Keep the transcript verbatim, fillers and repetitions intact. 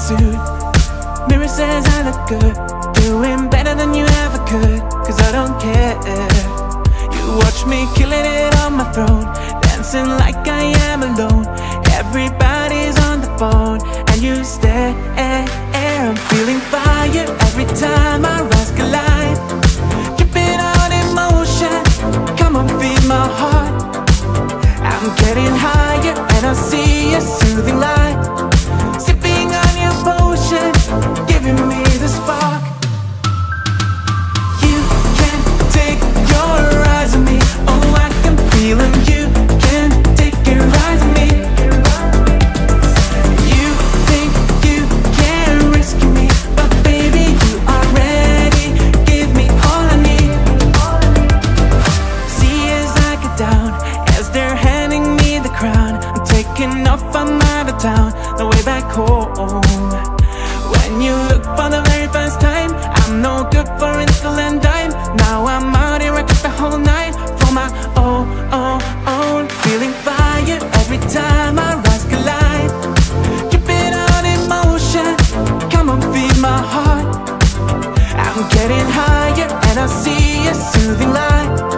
suit. Mirror says I look good, doing better than you ever could, cause I don't care. You watch me killing it on my throne, dancing like I am alone. Everybody's on the phone, and you stare. I'm feeling fire every time our eyes collide. Keep it on in motion, come on, feed my heart. I'm getting higher, and I see a soothing light. Sipping on your potion, giving me the spark. You can't take your eyes on me. Oh, I can feel them. You can't take your eyes on me. You think you can rescue me, but baby, you already give me all I need. See as I get down, as they're handing me the crown, I'm taking off, I'm out of town, the way back home. When you look for the very first time, I'm no good for nickel and dime. Now I'm out here, I got the whole night for my own, own, own. Feeling fire every time our eyes collide. Keep it on in motion, come on, feed my heart. I'm getting higher, and I see a soothing light.